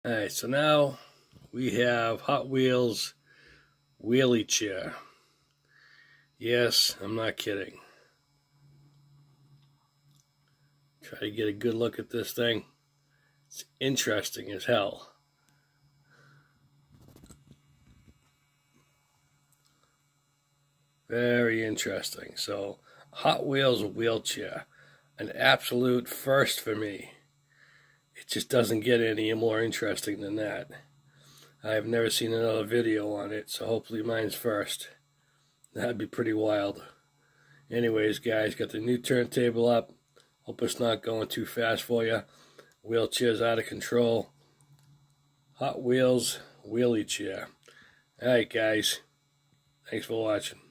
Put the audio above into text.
Alright, so now we have Hot Wheels wheelie chair. Yes, I'm not kidding. Try to get a good look at this thing. It's interesting as hell. Very interesting. So, Hot Wheels wheelchair. An absolute first for me. It just doesn't get any more interesting than that. I've never seen another video on it, so hopefully mine's first. That'd be pretty wild. Anyways, guys, got the new turntable up. Hope it's not going too fast for you. Wheelchair's out of control. Hot Wheels wheelie chair. Alright, guys. Thanks for watching.